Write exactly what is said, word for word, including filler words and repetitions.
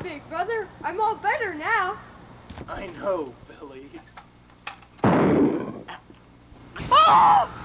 big brother. I'm all better now. I know, Billy. Oh!